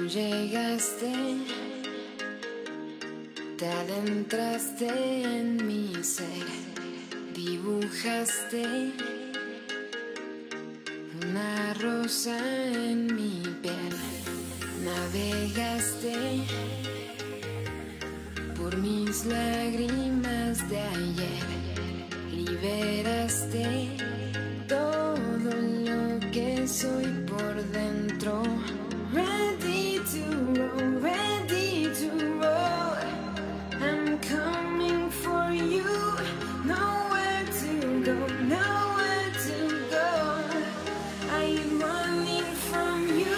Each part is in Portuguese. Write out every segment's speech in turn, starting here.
llegaste, te adentraste en mi ser, dibujaste una rosa en mi piel, navegaste por mis lágrimas de ayer, liberaste todo lo que soy por dentro. Ready to roll, ready to roll. I'm coming for you. Nowhere to go, nowhere to go. I'm running from you.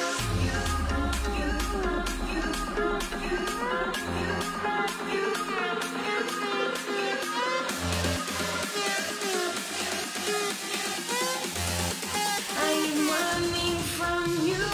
I'm running from you.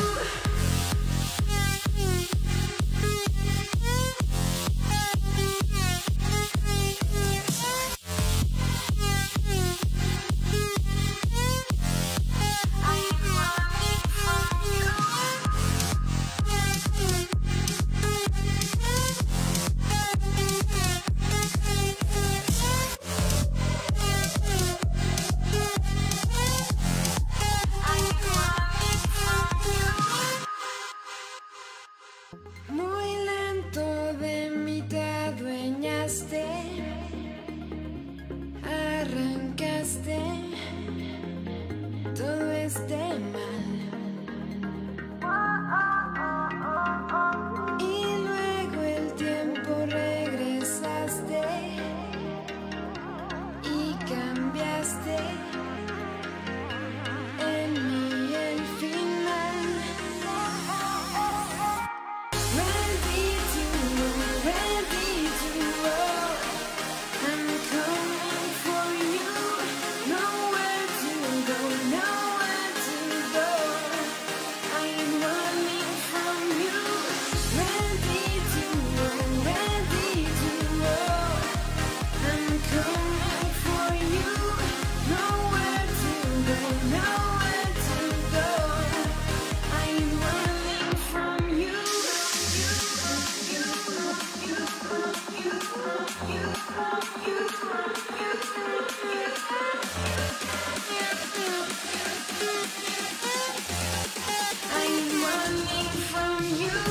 Muy lento de mí te adueñaste, arrancaste todo este mal y luego el tiempo regresaste y cambiaste en mí el final. Ready to roll, I'm coming for you. Nowhere to go, nowhere to go. I'm running from you. Ready to roll, ready to roll. I'm coming for you. Nowhere to go, nowhere to go. I'm running from you. I'm running from you.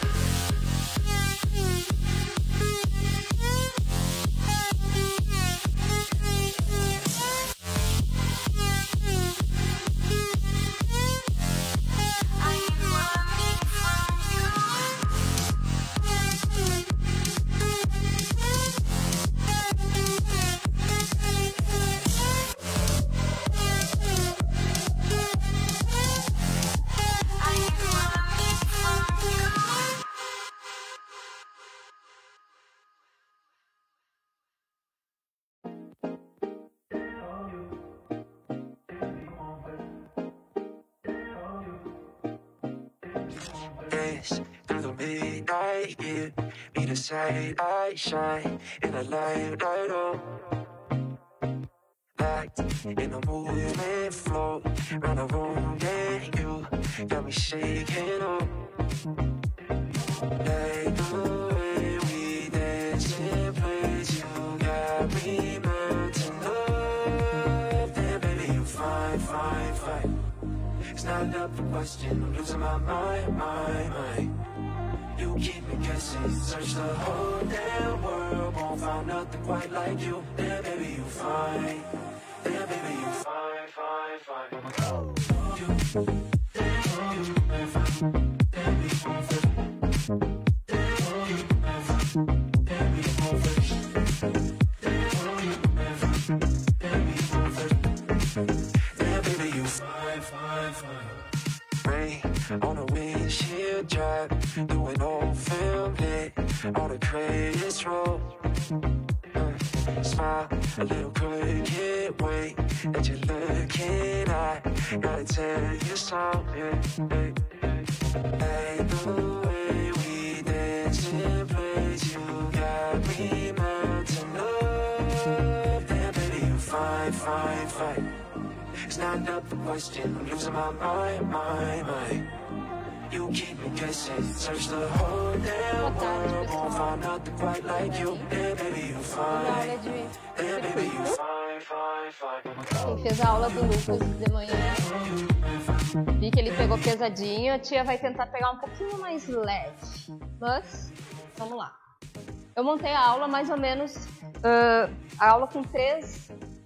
Dance through the midnight, give me the sight, I shine in the light, light up. Locked in the movement, flow round the room, yeah, you got me shaking up. Like the way we dance in place, you got me melting up. Then baby, you fine, fine, fine. It's not up for question, I'm losing my mind. You keep me guessing, search the whole damn world, won't find nothing quite like you. Then baby you fine, then baby you fine, fine, fine. You, then we gon' fit. On a windshield drive, doing old film lit on the greatest road. Smile a little crooked way that you're looking at. Gotta tell you something, hey, hey, the way we dance in place, you got me melting up. Then baby you fine, fine, fine. It's not up for question, I'm losing my mind. You keep me guessing. Search the whole damn world, won't find nothing quite like you. Yeah, baby, you fine. Yeah, baby, you fine, fine, fine. Quem fez a aula do Lucas de manhã, vi que ele pegou pesadinho, a tia vai tentar pegar um pouquinho mais leve, mas vamos lá. Eu montei a aula mais ou menos, a aula com três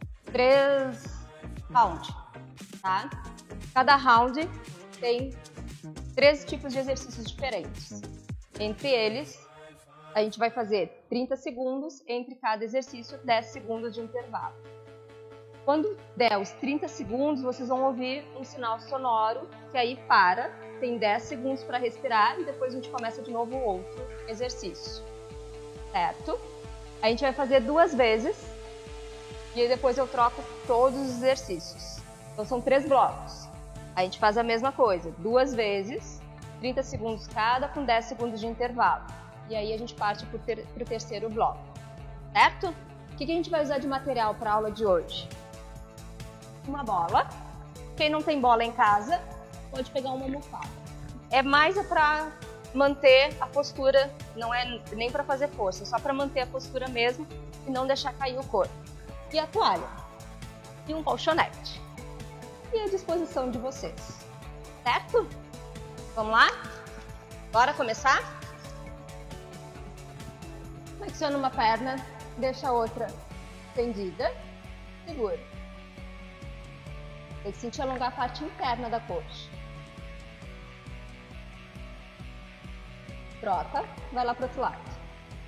rounds, tá? Cada round tem 3 tipos de exercícios diferentes. Entre eles, a gente vai fazer 30 segundos, entre cada exercício 10 segundos de intervalo. Quando der os 30 segundos, vocês vão ouvir um sinal sonoro, que aí para, tem 10 segundos para respirar e depois a gente começa de novo outro exercício, certo? A gente vai fazer 2 vezes e aí depois eu troco todos os exercícios. Então são 3 blocos. A gente faz a mesma coisa, 2 vezes, 30 segundos cada, com 10 segundos de intervalo. E aí a gente parte para o terceiro bloco, certo? O que a gente vai usar de material para a aula de hoje? Uma bola. Quem não tem bola em casa, pode pegar uma almofada. É mais para manter a postura, não é nem para fazer força, é só para manter a postura mesmo e não deixar cair o corpo. E a toalha. E um colchonete. E à disposição de vocês, certo? Vamos lá? Bora começar? Flexiona uma perna, deixa a outra estendida, segura. Tem que sentir alongar a parte interna da coxa. Troca, vai lá para o outro lado.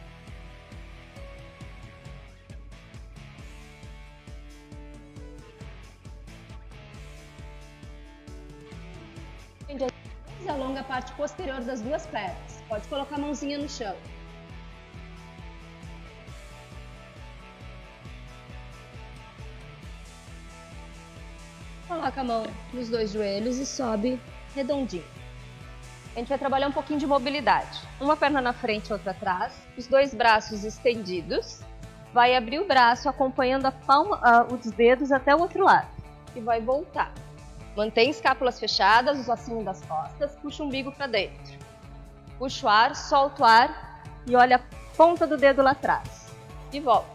Alonga a parte posterior das 2 pernas. Pode colocar a mãozinha no chão. Coloca a mão nos 2 joelhos e sobe redondinho. A gente vai trabalhar um pouquinho de mobilidade. Uma perna na frente, outra atrás. Os 2 braços estendidos. Vai abrir o braço acompanhando a palma, os dedos até o outro lado. E vai voltar. Mantém escápulas fechadas, os ossinhos das costas, puxa o umbigo para dentro. Puxa o ar, solta o ar e olha a ponta do dedo lá atrás. E volta.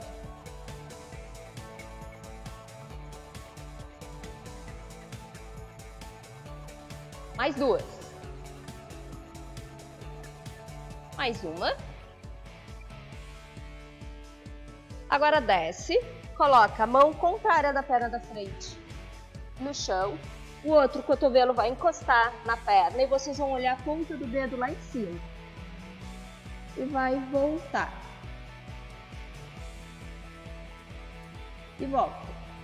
Mais 2. Mais uma. Agora desce, coloca a mão contrária da perna da frente no chão. O outro cotovelo vai encostar na perna e vocês vão olhar a ponta do dedo lá em cima. E vai voltar. E volta.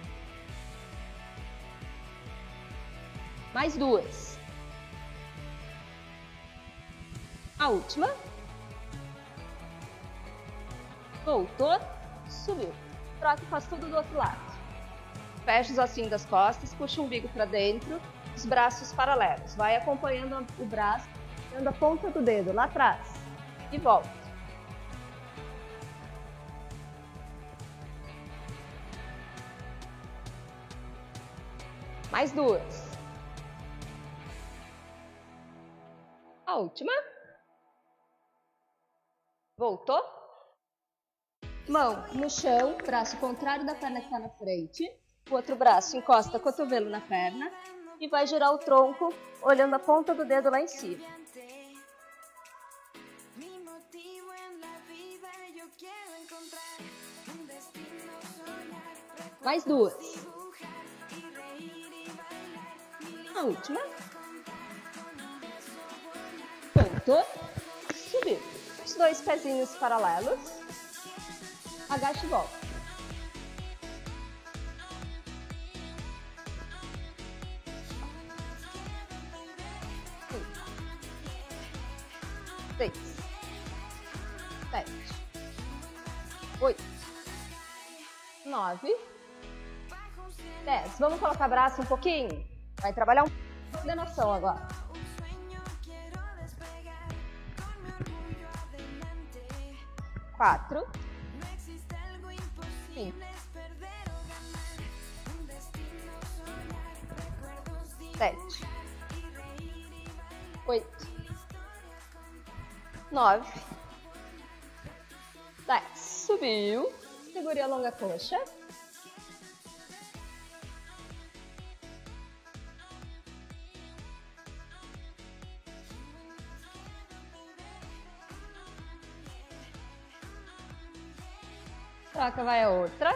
Mais 2. A última. Voltou, subiu. Troca e faz tudo do outro lado. Fecha os ossinhos das costas, puxa o umbigo para dentro, os braços paralelos. Vai acompanhando o braço, dando a ponta do dedo lá atrás. E volta. Mais 2. A última. Voltou. Mão no chão, braço contrário da perna que está na frente. O outro braço encosta o cotovelo na perna e vai girar o tronco olhando a ponta do dedo lá em cima. Mais 2. A última. Voltou. Subiu. Os 2 pezinhos paralelos. Agacha e volta. Seis, 7, 8, 9, 10. Vamos colocar o braço um pouquinho? Vai trabalhar um pouco de coordenação agora. 4, 5, 7, 8, 9, 10. Subiu. Segure a longa coxa. Troca, vai a outra.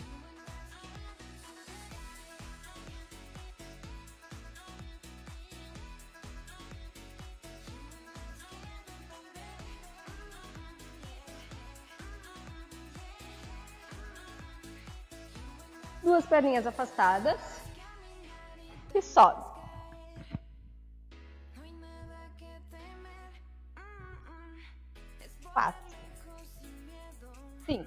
Duas perninhas afastadas. E sobe. 4, 5,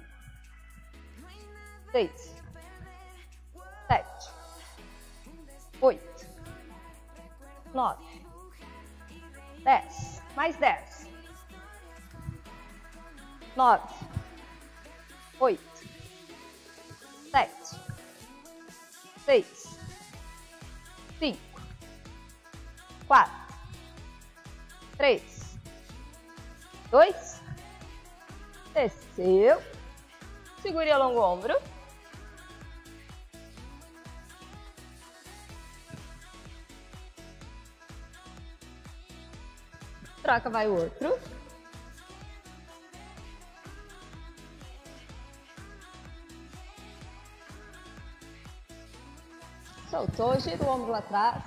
6, 7, 8, 9, 10. Mais 10. 9, 8, 7, 6, 5, 4, 3, 2, desceu, segure a longo ombro, troca, vai o outro, soltou, gira o ombro lá atrás.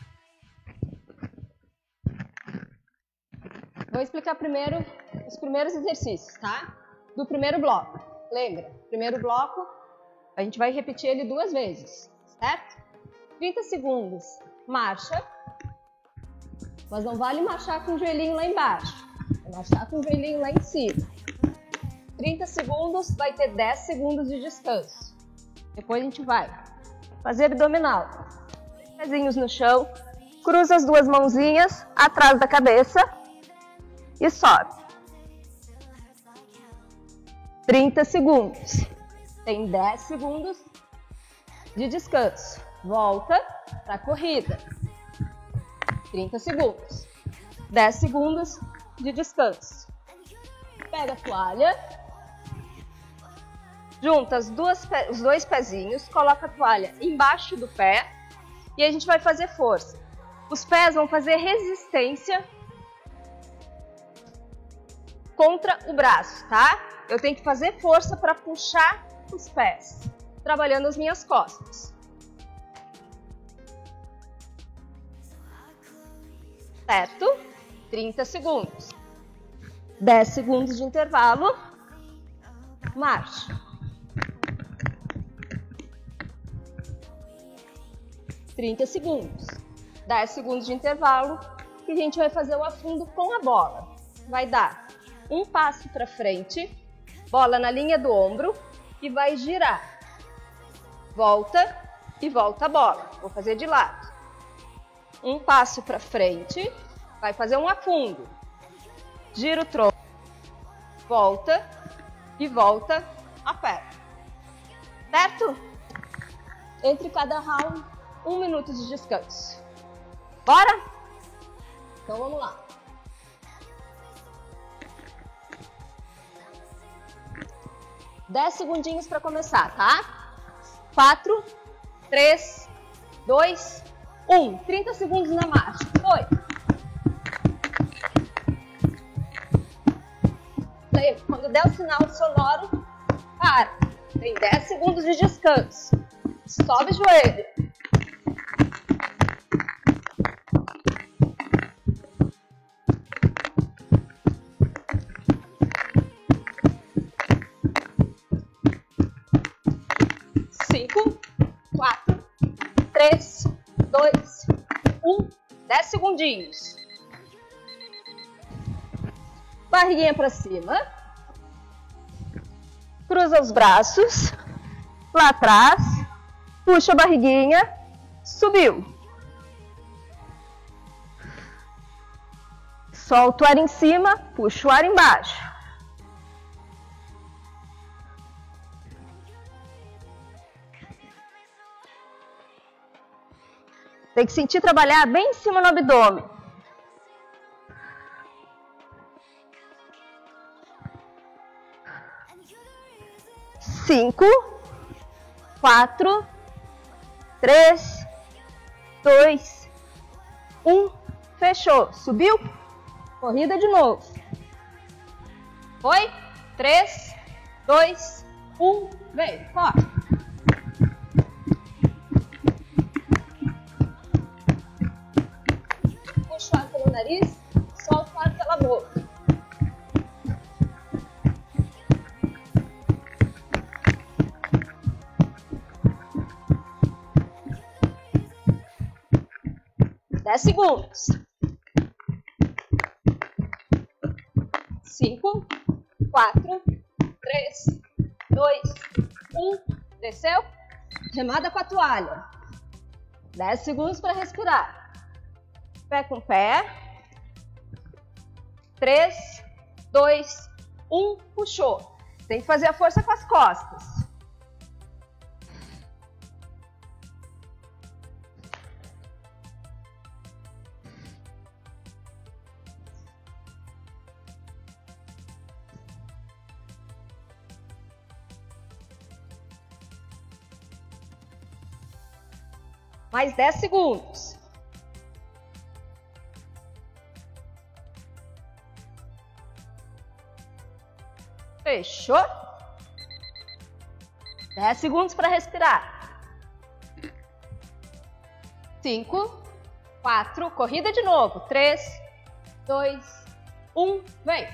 Vou explicar primeiro os primeiros exercícios, tá? Do primeiro bloco. Lembra? Primeiro bloco, a gente vai repetir ele 2 vezes, certo? 30 segundos, marcha. Mas não vale marchar com o joelhinho lá embaixo. Vai marchar com o joelhinho lá em cima. 30 segundos, vai ter 10 segundos de descanso. Depois a gente vai fazer abdominal. Pezinhos no chão. Cruza as duas mãozinhas atrás da cabeça. E sobe. 30 segundos. Tem 10 segundos de descanso. Volta para a corrida. 30 segundos. 10 segundos de descanso. Pega a toalha. Junta os 2 pezinhos. Coloca a toalha embaixo do pé. E a gente vai fazer força. Os pés vão fazer resistência contra o braço, tá? Eu tenho que fazer força para puxar os pés, trabalhando as minhas costas. Certo? 30 segundos. 10 segundos de intervalo. Marcha. 30 segundos. 10 segundos de intervalo. E a gente vai fazer o afundo com a bola. Vai dar um passo para frente, bola na linha do ombro e vai girar. Volta e volta a bola. Vou fazer de lado. Um passo para frente, vai fazer um afundo. Gira o tronco, volta e volta a perna. Certo? Entre cada round, 1 minuto de descanso. Bora? Então vamos lá. 10 segundinhos para começar, tá? 4, 3, 2, 1. 30 segundos na marcha. 2. Quando der o sinal sonoro, para. Tem 10 segundos de descanso. Sobe o joelho. Segundinhos. Barriguinha para cima. Cruza os braços. Lá atrás. Puxa a barriguinha. Subiu. Solta o ar em cima. Puxa o ar embaixo. Tem que sentir trabalhar bem em cima no abdômen. 5, 4, 3, 2, 1. Fechou. Subiu. Corrida de novo. Foi. 3, 2, 1. Vem. Corre. Puxa o ar pelo nariz. Solta o ar pela boca. Segundos. 5, 4, 3, 2, 1. Desceu. Remada com a toalha. 10 segundos para respirar. Pé com pé. 3, 2, 1. Puxou. Tem que fazer a força com as costas. Mais 10 segundos. Fechou? 10 segundos para respirar. 5, 4, corrida de novo. 3, 2, 1, vem.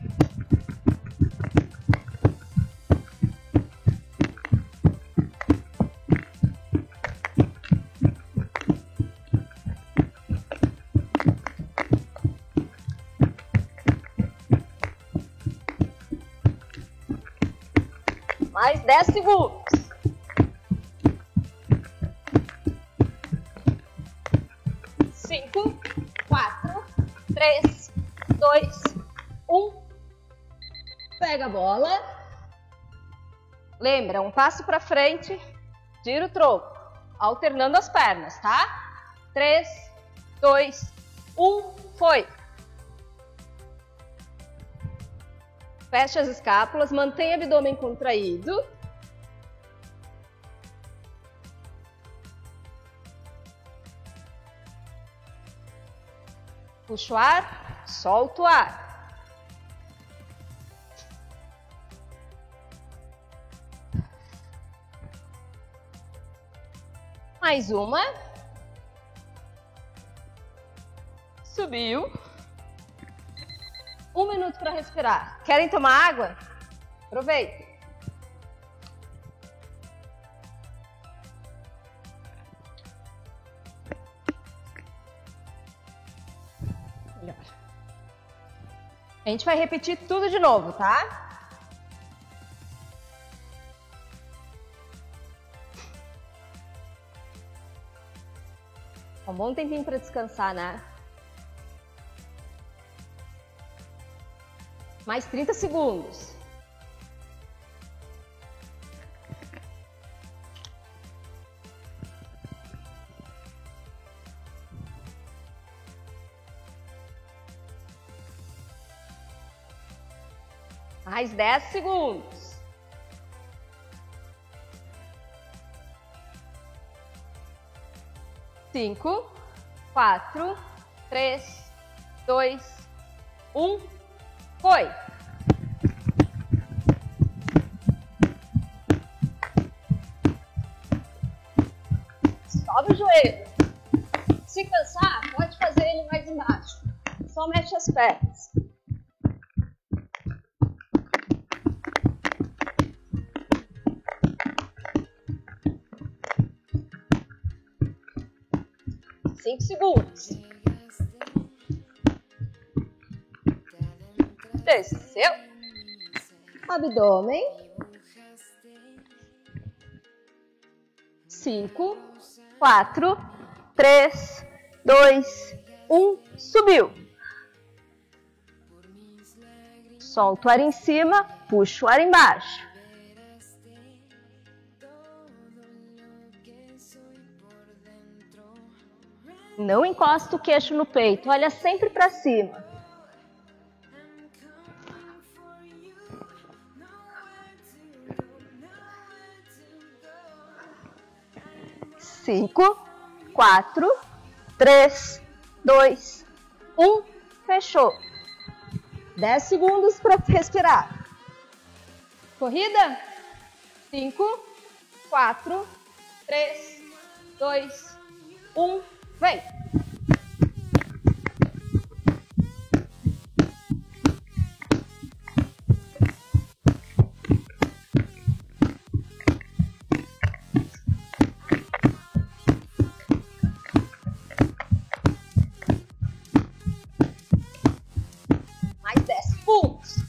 Mais 10 segundos. 5, 4, 3, 2, 1. Pega a bola. Lembra, um passo para frente, gira o tronco, alternando as pernas, tá? 3, 2, 1, foi. Feche as escápulas, mantenha o abdômen contraído. Puxa o ar, solta o ar. Mais uma. Subiu. 1 minuto para respirar. Querem tomar água? Aproveita. Melhor. A gente vai repetir tudo de novo, tá? Um bom tempinho para descansar, né? Mais 30 segundos. Mais 10 segundos. Cinco, 4, 3, 2, 1. Foi. Sobe o joelho. Se cansar, pode fazer ele mais embaixo. Só mexe as pernas. Cinco segundos. Desceu. Abdômen. 5, 4, 3, 2, 1. Subiu. Solta o ar em cima, puxa o ar embaixo. Não encosta o queixo no peito, olha sempre para cima. 5, 4, 3, 2, 1. Fechou. 10 segundos para respirar. Corrida? 5, 4, 3, 2, 1. Vem! Mais 10 pulos.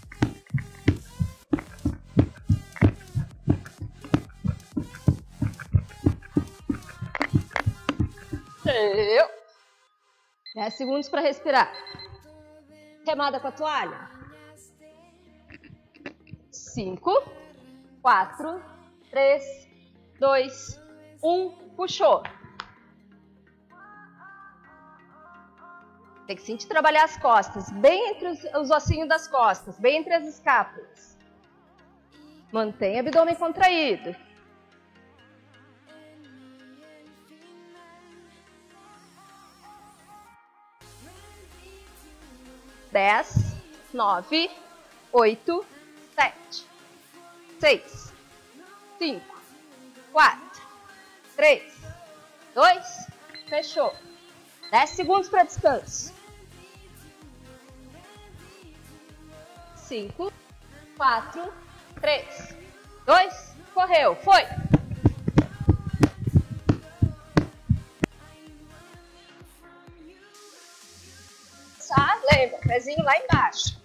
Deu. 10 segundos para respirar. Remada com a toalha. 5, 4, 3, 2, 1. Puxou. Tem que sentir trabalhar as costas, bem entre os ossinhos das costas, bem entre as escápulas. Mantenha o abdômen contraído. 10, 9, 8, 7, 6, 5, 4, 3, 2, fechou. 10 segundos para descanso. 5, 4, 3, 2, correu, foi! Tá? Lembra, pezinho lá embaixo.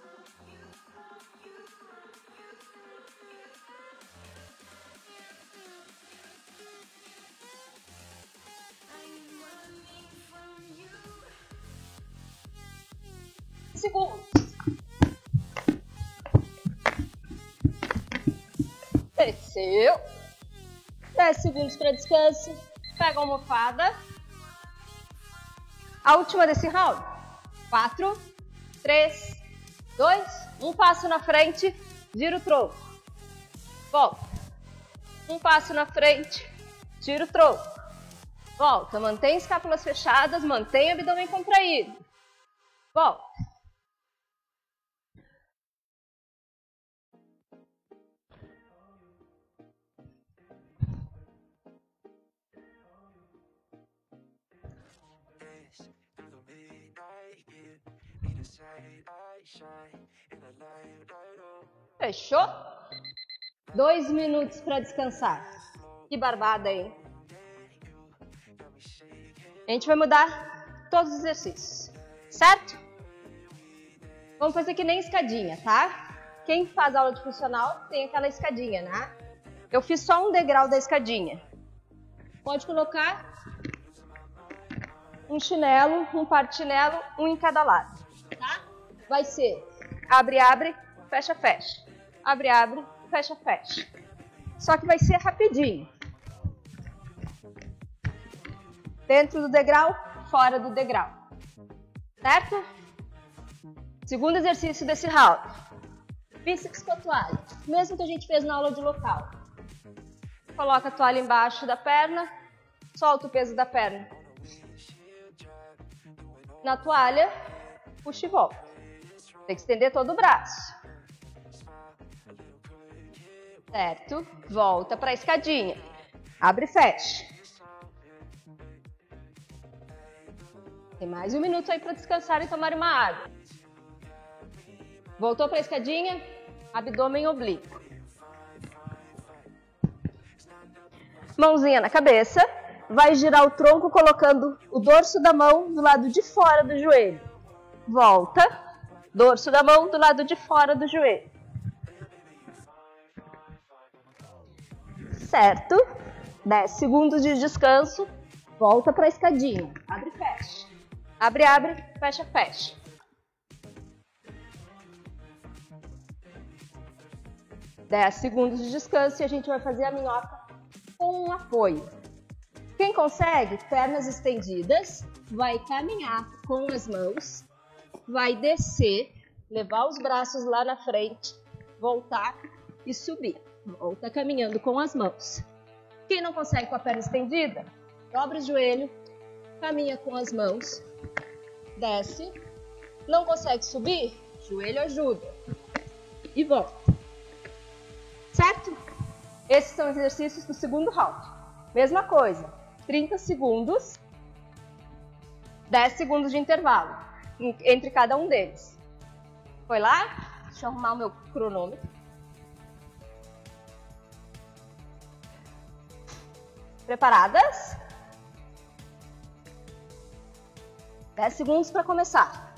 Segundos. Desceu. 10 segundos para descanso. Pega a almofada. A última desse round. 4, 3, 2, um passo na frente, gira o tronco. Volta. Um passo na frente, gira o tronco. Volta. Mantém escápulas fechadas, mantém o abdômen contraído. Volta. Fechou? 2 minutos para descansar. Que barbada, hein? A gente vai mudar todos os exercícios, certo? Vamos fazer que nem escadinha, tá? Quem faz aula de funcional tem aquela escadinha, né? Eu fiz só um degrau da escadinha. Pode colocar um chinelo, um par de chinelo, um em cada lado, tá? Vai ser abre, abre, fecha, fecha. Abre, abre, fecha, fecha. Só que vai ser rapidinho. Dentro do degrau, fora do degrau. Certo? Segundo exercício desse round. Bíceps com a toalha. Mesmo que a gente fez na aula de local. Coloca a toalha embaixo da perna. Solta o peso da perna na toalha. Puxa e volta. Tem que estender todo o braço. Certo? Volta para a escadinha. Abre e fecha. Tem mais 1 minuto aí para descansar e tomar uma água. Voltou para a escadinha. Abdômen oblíquo. Mãozinha na cabeça. Vai girar o tronco colocando o dorso da mão do lado de fora do joelho. Volta. Dorso da mão do lado de fora do joelho. Certo? 10 segundos de descanso. Volta para a escadinha. Abre e fecha. Abre, abre, fecha, fecha. Dez segundos de descanso e a gente vai fazer a minhoca com um apoio. Quem consegue, pernas estendidas, vai caminhar com as mãos, vai descer, levar os braços lá na frente, voltar e subir. Volta caminhando com as mãos. Quem não consegue com a perna estendida, dobra o joelho, caminha com as mãos, desce, não consegue subir, joelho ajuda e volta, certo? Esses são os exercícios do segundo round. Mesma coisa, 30 segundos, 10 segundos de intervalo entre cada um deles. Foi lá? Deixa eu arrumar o meu cronômetro. Preparadas? 10 segundos para começar.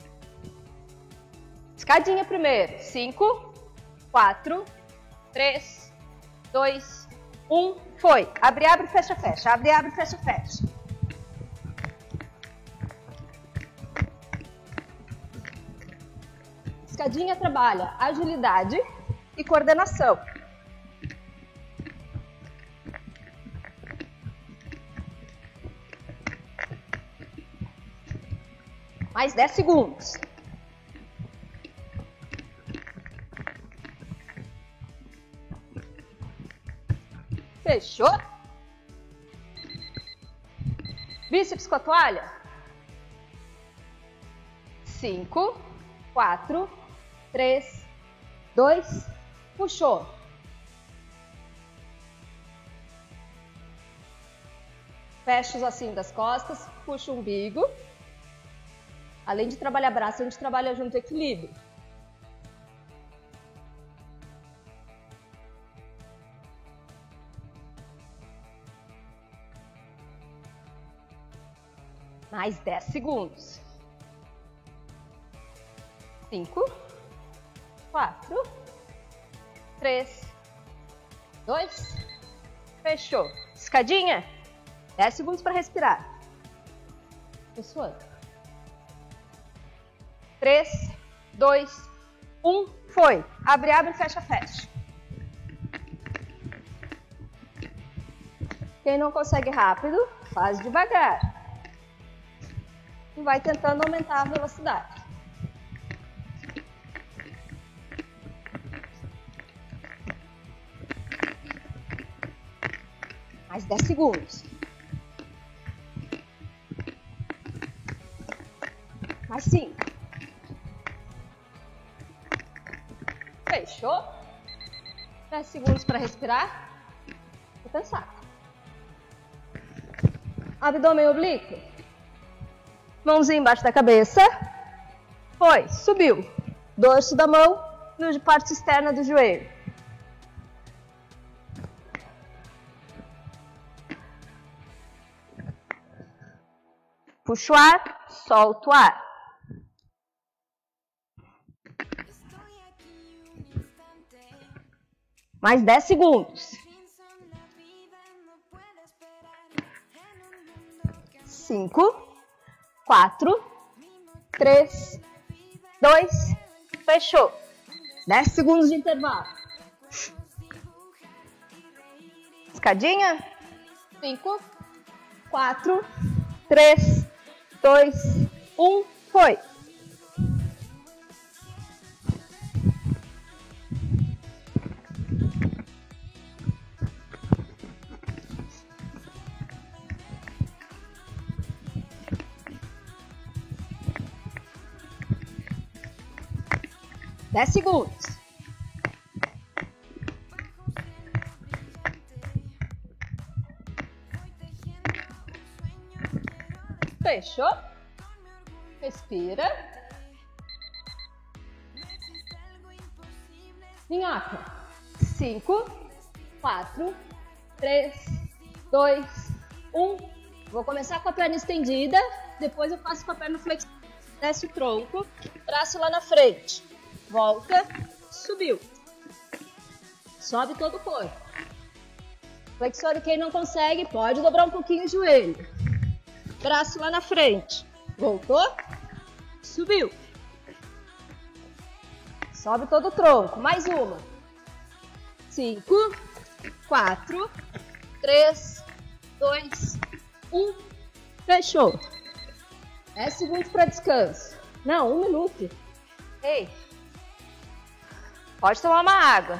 Escadinha primeiro. 5, 4, 3, 2, 1. Foi. Abre, abre, fecha, fecha. Abre, abre, fecha, fecha. Escadinha trabalha agilidade e coordenação. Mais 10 segundos. Fechou? Bíceps com a toalha. 5, 4, 3, 2, puxou. Fecha os ossinhos das costas, puxa o umbigo. Além de trabalhar braço, a gente trabalha junto o equilíbrio. Mais 10 segundos. 5, 4, 3, 2, fechou. Escadinha, 10 segundos para respirar. Pessoal. 3, 2, 1, foi. Abre, abre, fecha, fecha. Quem não consegue rápido, faz devagar. E vai tentando aumentar a velocidade. Mais 10 segundos. Mais 5. Fechou? 10 segundos para respirar. Vou cansar. Abdômen oblíquo. Mãozinha embaixo da cabeça. Foi, subiu. Dorso da mão na parte externa do joelho. Puxa o ar, solta o ar. Mais 10 segundos. 5, 4, 3, 2, fechou. 10 segundos de intervalo. Escadinha. 5, 4, 3, 2, 1, foi. Dez segundos. Fechou? Respira. Minhoca. 5, 4, 3, 2, 1. Vou começar com a perna estendida, depois eu faço com a perna flexionada. Desce o tronco, braço lá na frente. Volta, subiu. Sobe todo o corpo. Flexione quem não consegue, pode dobrar um pouquinho o joelho. Braço lá na frente. Voltou, subiu. Sobe todo o tronco. Mais uma. 5, 4, 3, 2, 1. Fechou. 10 segundos para descanso. Não, 1 minuto. Ei. Pode tomar uma água.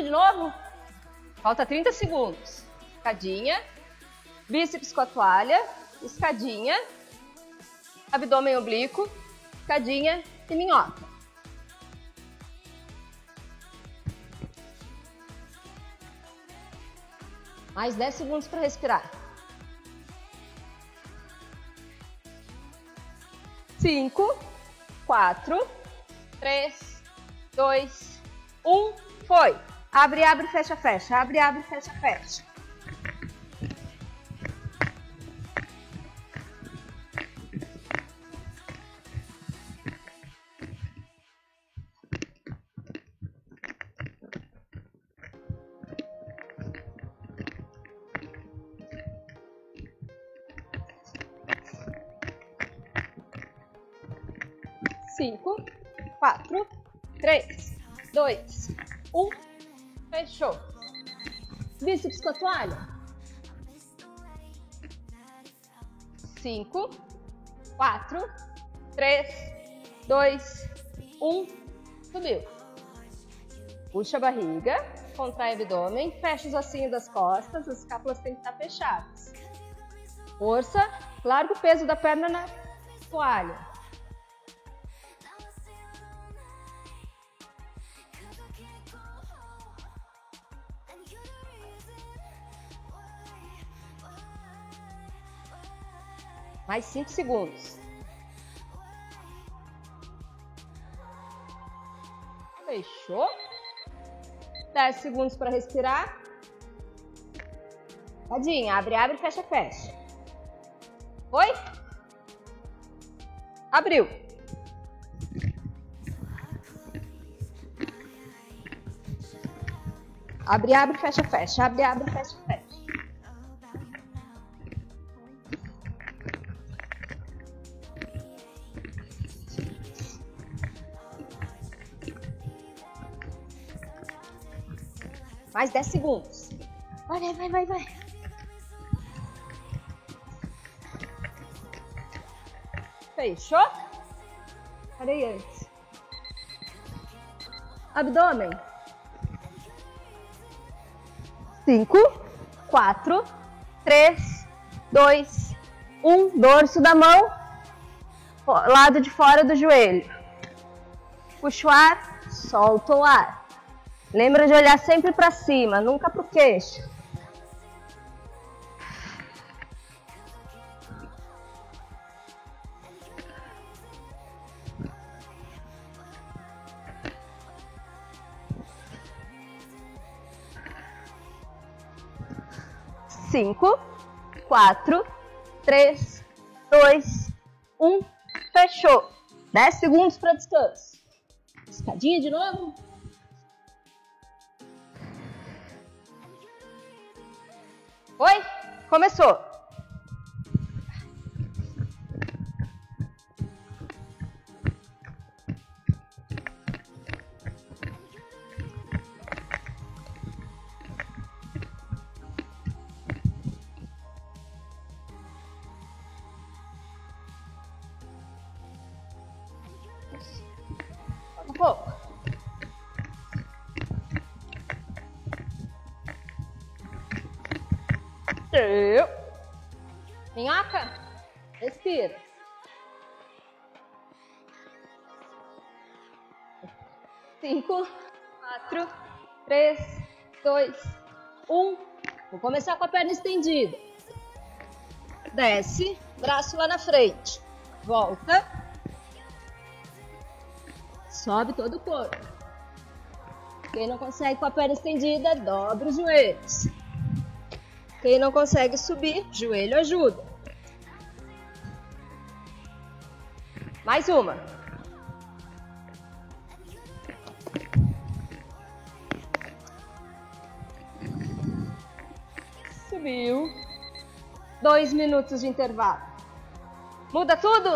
de novo? Falta 30 segundos. Escadinha, bíceps com a toalha, escadinha, abdômen oblíquo, escadinha e minhoca. Mais 10 segundos para respirar. 5, 4, 3, 2, 1, foi! Abre, abre, fecha, fecha. Abre, abre, fecha, fecha. Cinco, 4, 3, 2, 1, fechou. Bíceps com a toalha. 5, 4, 3, 2, 1, subiu. Puxa a barriga, contrai o abdômen, fecha os ossinhos das costas, as escápulas têm que estar fechadas. Força, larga o peso da perna na toalha. Mais 5 segundos. Fechou. 10 segundos para respirar. Tadinha, abre, abre, fecha, fecha. Foi? Abriu. Abre, abre, fecha, fecha. Abre, abre, fecha, fecha. Mais 10 segundos. Vai, vai, vai, vai. Fechou? Parei antes. Abdômen. 5, 4, 3, 2, 1. Dorso da mão. Lado de fora do joelho. Puxa o ar, solta o ar. Lembra de olhar sempre para cima, nunca para o queixo. Cinco, 4, 3, 2, 1. Fechou. 10 segundos para descanso. Escadinha de novo. Oi? Começou. Um pouco. Minhoca, respira. 5, 4, 3, 2, 1. Vou começar com a perna estendida. Desce, braço lá na frente. Volta. Sobe todo o corpo. Quem não consegue com a perna estendida, dobra os joelhos. Quem não consegue subir, joelho ajuda. Mais uma. Subiu. 2 minutos de intervalo. Muda tudo?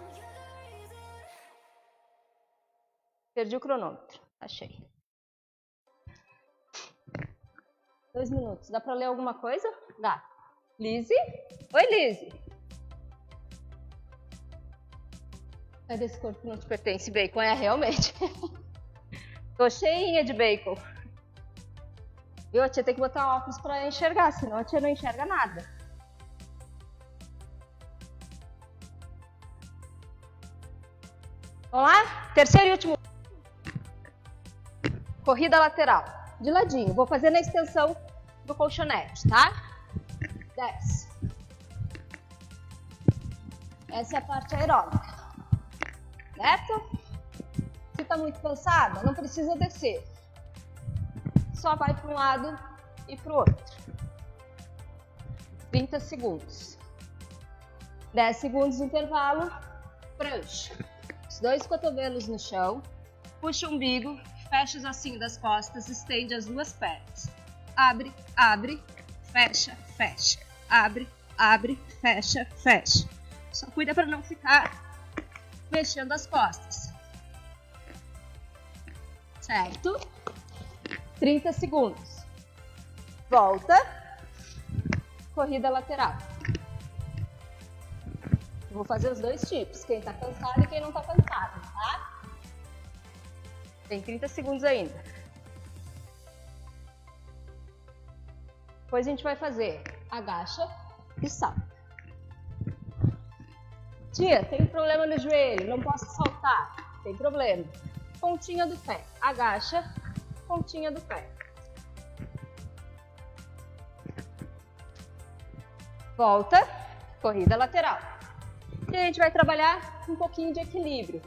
Perdi o cronômetro. Achei. 2 minutos. Dá pra ler alguma coisa? Dá. Lizzy? Oi, Lizzy. Cadê esse corpo que não te pertence, bacon? É, realmente. Tô cheinha de bacon. Eu, a tia tem que botar óculos para enxergar, senão a tia não enxerga nada. Vamos lá? Terceiro e último. Corrida lateral. De ladinho. Vou fazer na extensão do colchonete, tá? 10. Essa é a parte aeróbica. Certo? Se tá muito cansada, não precisa descer. Só vai para um lado e para o outro. 30 segundos. 10 segundos de intervalo. Prancha. Os dois cotovelos no chão. Puxa o umbigo. Fecha os ossinhos das costas. Estende as duas pernas. Abre, abre. Fecha, fecha. Abre, abre. Fecha, fecha. Só cuida para não ficar mexendo as costas. Certo? 30 segundos. Volta. Corrida lateral. Eu vou fazer os dois tipos. Quem tá cansado e quem não tá cansado, tá? Tem 30 segundos ainda. Depois a gente vai fazer agacha e salta. Tia, tem problema no joelho, não posso saltar. Tem problema. Pontinha do pé. Agacha, pontinha do pé. Volta, corrida lateral. E a gente vai trabalhar um pouquinho de equilíbrio.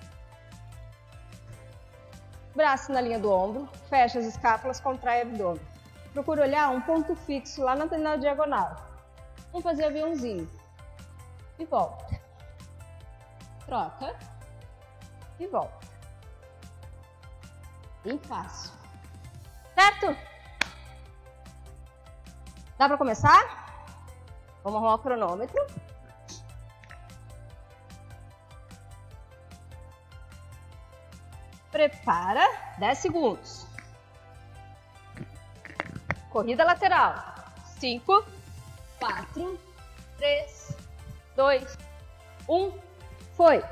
Braço na linha do ombro, fecha as escápulas, contrai o abdômen. Procura olhar um ponto fixo lá na diagonal. Vamos fazer aviãozinho. E volta. Troca. E volta. Bem fácil. Certo? Dá para começar? Vamos arrumar o cronômetro. Prepara. 10 segundos. Corrida lateral. 5, 4, 3, 2, 1. Foi.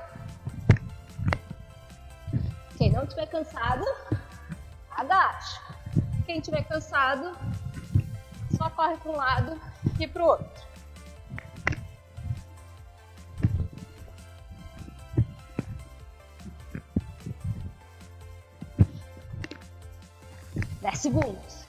Quem não estiver cansado, agacha. Quem estiver cansado, só corre para um lado e para o outro. Dez segundos.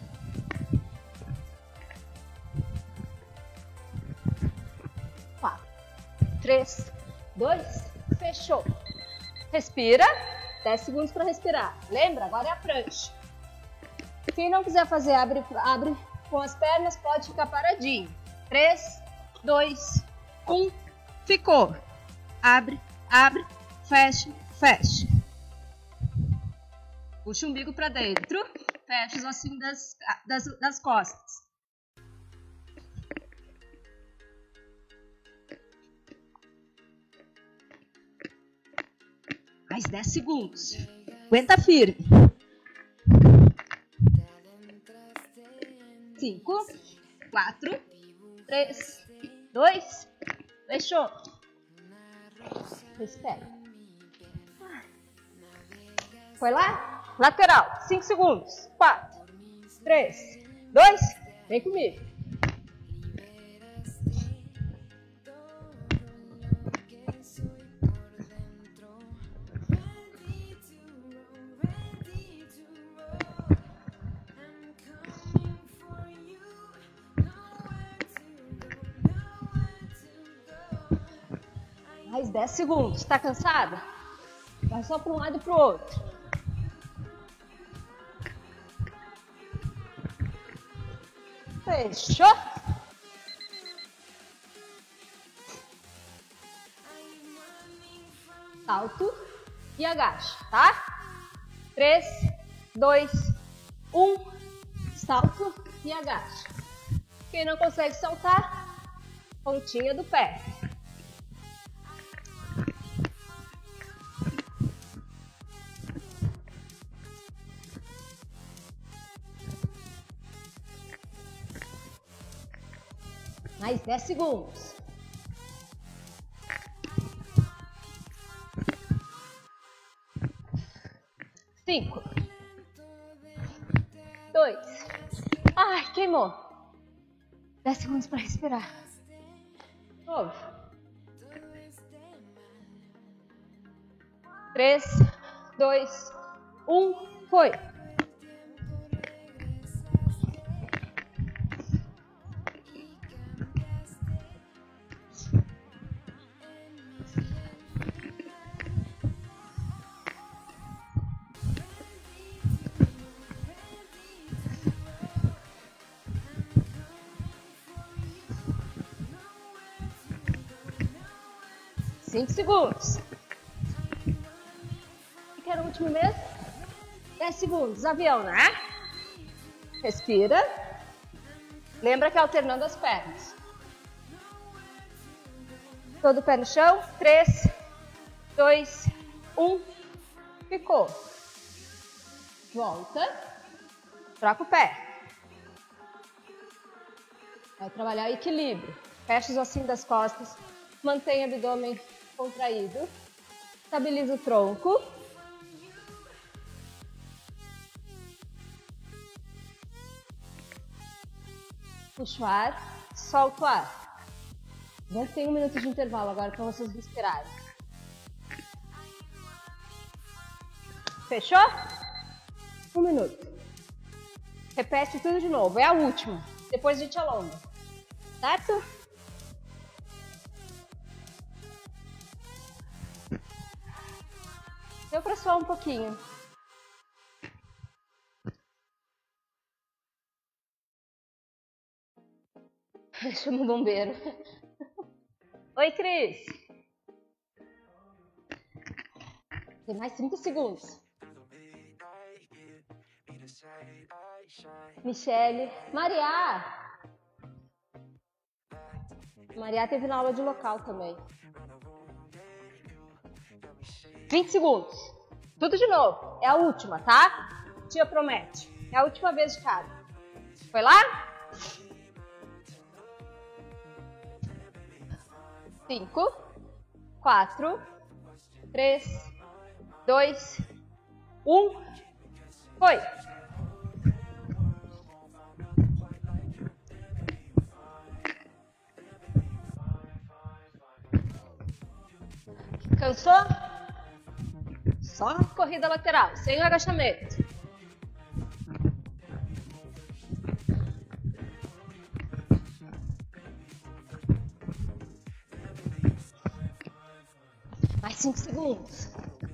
4, 3, 2, fechou. Respira. 10 segundos para respirar. Lembra? Agora é a prancha. Quem não quiser fazer abre com as pernas, pode ficar paradinho. 3, 2, 1. Ficou. Abre, abre, fecha, fecha. Puxa o umbigo para dentro. Fecha os ossinhos das costas. Mais 10 segundos. Aguenta firme. 5, 4, 3, 2, fechou. Respira. Foi lá? Lateral. 5 segundos. 4, 3, 2, vem comigo. Mais 10 segundos. Tá cansada? Vai só para um lado e para o outro. Fechou? Salto e agacha, tá? 3, 2, 1. Salto e agacha. Quem não consegue saltar, pontinha do pé. Mais 10 segundos. 5, 2, Ai, queimou. 10 segundos para respirar. De novo. 3, 2, 1, foi. Cinco segundos. O que era o último mesmo? 10 segundos. Avião, né? Respira. Lembra que é alternando as pernas. Todo o pé no chão. 3, 2, 1. Ficou. Volta. Troca o pé. Vai trabalhar equilíbrio. Fecha os ossinhos das costas. Mantenha o abdômen contraído. Estabiliza o tronco. Puxa o ar. Solta o ar. Vamos ter 1 minuto de intervalo agora para vocês respirarem. Fechou? 1 minuto. Repete tudo de novo. É a última. Depois a gente alonga. Certo? Deu para suar um pouquinho. Chama o bombeiro. Oi, Cris. Tem mais 30 segundos. Michele. Maria. Maria teve na aula de local também. 20 segundos. Tudo de novo. É a última, tá? Tia promete. É a última vez de cada. Foi lá? 5, 4, 3, 2, 1. Foi. Cansou? Só corrida lateral, sem agachamento. Mais 5 segundos.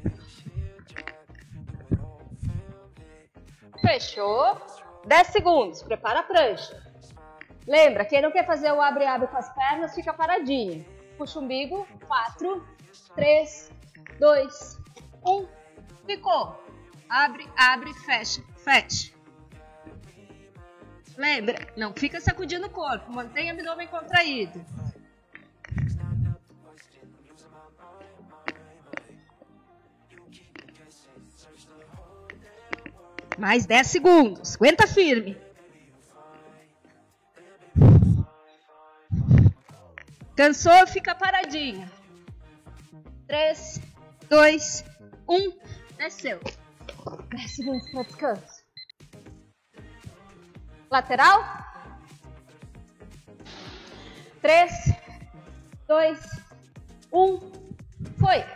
Fechou. 10 segundos. Prepara a prancha. Lembra, quem não quer fazer o abre-abre com as pernas, fica paradinho. Puxa o umbigo. 4, 3, 2, 1. Ficou. Abre, abre, fecha, fecha. Lembra, não fica sacudindo o corpo. Mantenha o abdômen contraído. Mais 10 segundos. Aguenta firme. Cansou? Fica paradinha. 3, 2, 1. Desceu. 10 segundos para descanso. Lateral. 3, 2, 1. Foi.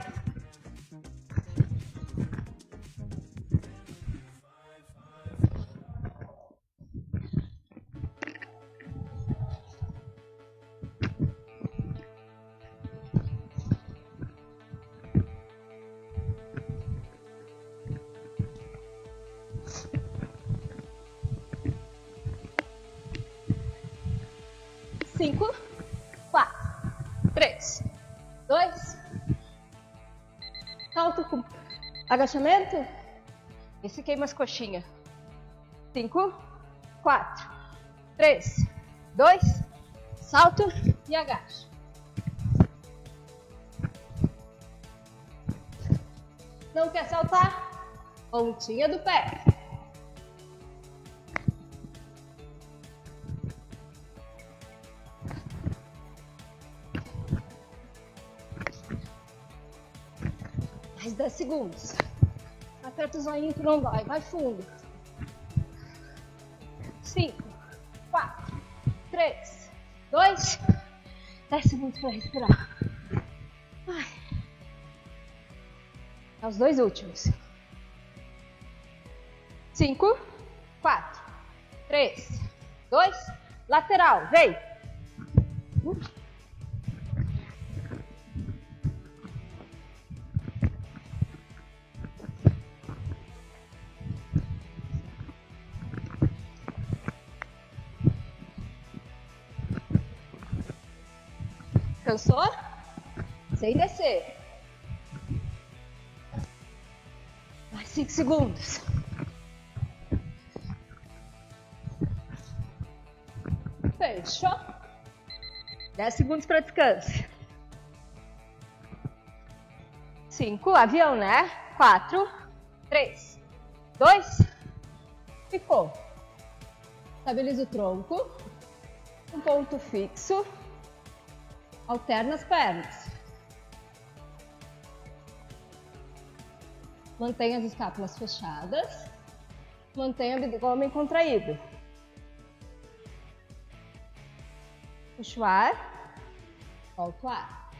Cinco, 4, 3, 2. Salto com agachamento. Esse queima as coxinhas. 5, 4, 3, 2. Salto e agacha. Não quer saltar? Pontinha do pé. Mais 10 segundos. Aperta o zoinho que não dói. Vai fundo. 5, segundos para respirar. Ai. É os 2 últimos. 5, 4, 3, 2, lateral, vem. Cansou? Sem descer. Mais 5 segundos. Fechou. 10 segundos para descanso. 5, avião, né? 4, 3, 2, ficou. Estabiliza o tronco. Um ponto fixo. Alterna as pernas. Mantenha as escápulas fechadas. Mantenha o abdômen contraído. Puxa o ar. Solta o ar.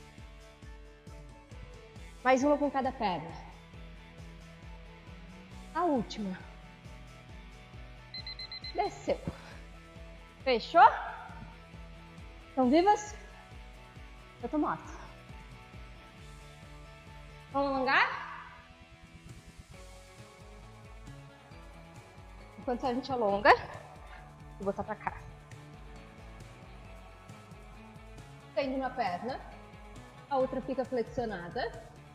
Mais uma com cada perna. A última. Desceu. Fechou? Estão vivas? Eu tô morta. Vamos alongar? Enquanto a gente alonga, vou botar pra cá. Estende uma perna, a outra fica flexionada.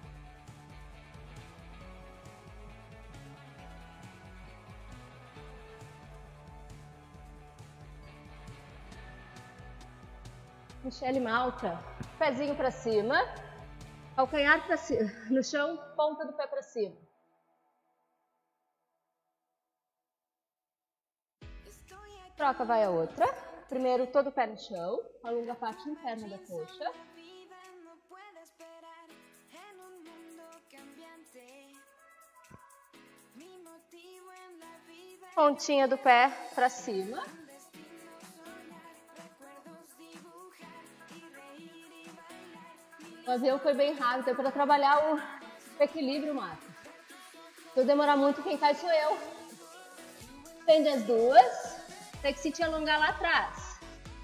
Michele Malta, pezinho para cima, calcanhar para cima, no chão, ponta do pé para cima. Troca, vai a outra. Primeiro todo o pé no chão, alonga a parte interna da coxa. Pontinha do pé para cima. O avião foi bem rápido, é para trabalhar o equilíbrio, Marta. Se eu demorar muito, quem faz sou eu. Estende as duas, tem que sentir alongar lá atrás.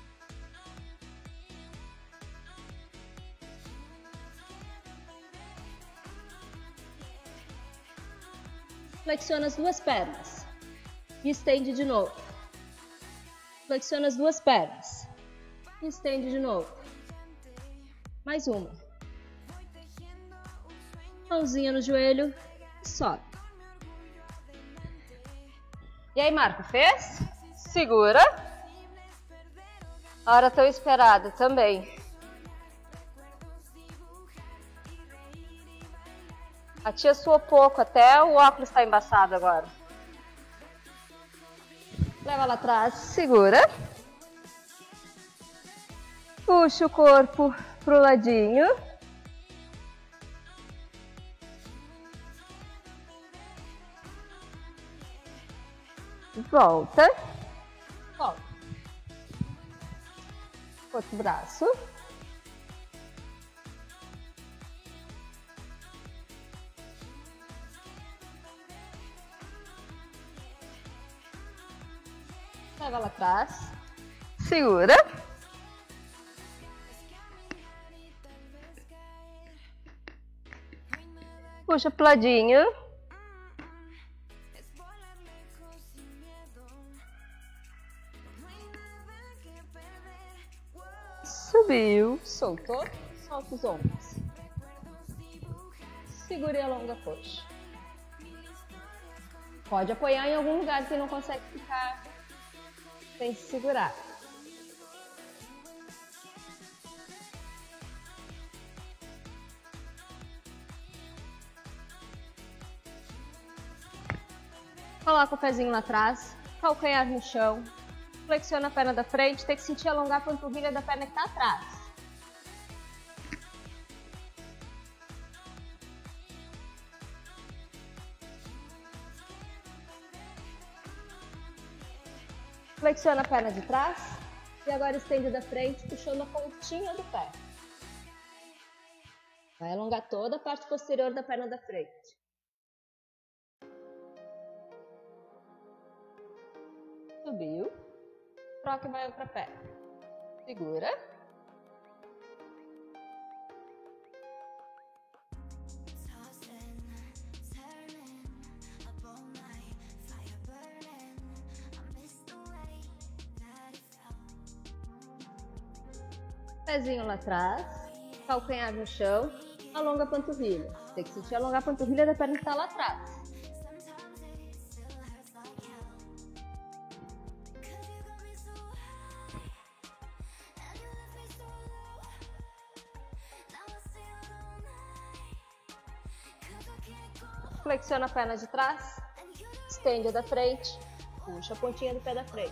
Flexiona as duas pernas e estende de novo. Flexiona as duas pernas e estende de novo. Mais uma. Mãozinha no joelho e sobe. E aí, Marco, fez? Segura. A hora tão esperada também. A tia suou pouco, até o óculos está embaçado agora. Leva lá atrás, segura. Puxa o corpo pro ladinho. Volta. Volta. Outro braço. Leva lá atrás. Segura. Puxa pro ladinho. Subiu, soltou, solta os ombros. Segure e alonga a coxa. Pode apoiar em algum lugar que não consegue ficar sem se segurar. Coloca o pezinho lá atrás, calcanhar no chão, flexiona a perna da frente, tem que sentir alongar a panturrilha da perna que está atrás. Flexiona a perna de trás, E agora estende da frente, puxando a pontinha do pé. Vai alongar toda a parte posterior da perna da frente. Subiu. Troca e vai outra perna. Segura. Pezinho lá atrás, calcanhar no chão, alonga a panturrilha. Tem que sentir alongar a panturrilha da perna que está lá atrás. Flexiona a perna de trás, estende a da frente, puxa a pontinha do pé da frente.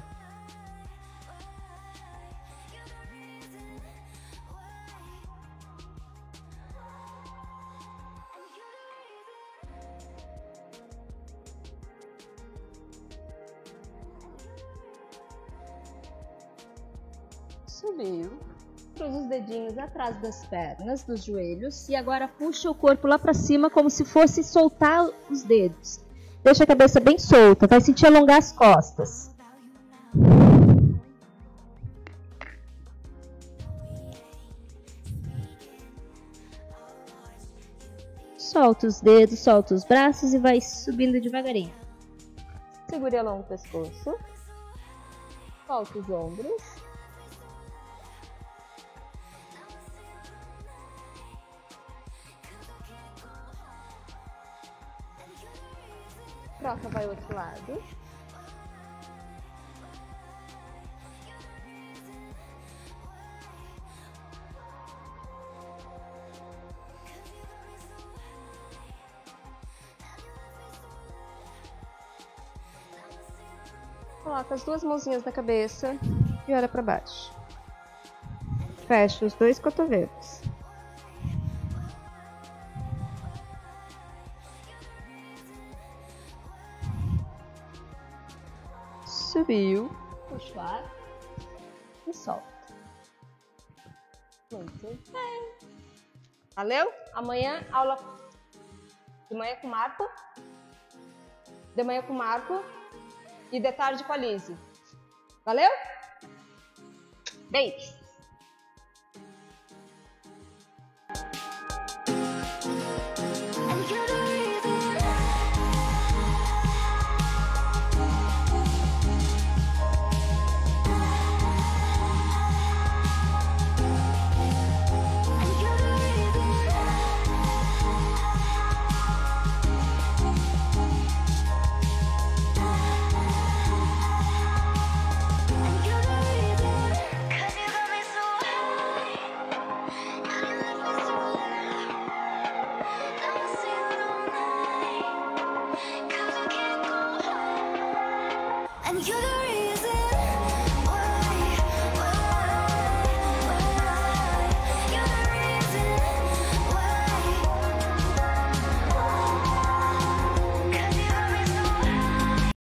Subiu, cruza os dedinhos atrás das pernas, dos joelhos, e agora puxa o corpo lá para cima como se fosse soltar os dedos. Deixa a cabeça bem solta, vai sentir alongar as costas. Solta os dedos, solta os braços e vai subindo devagarinho. Segure alonga o pescoço, solta os ombros. Troca, vai ao outro lado. Coloca as duas mãozinhas na cabeça e olha para baixo. Fecha os dois cotovelos. Subiu, puxa o ar e solta. Muito bem. Valeu? Amanhã, aula de manhã com o Marco, de manhã com o Marco e de tarde com a Lise. Valeu? Beijo! And you're the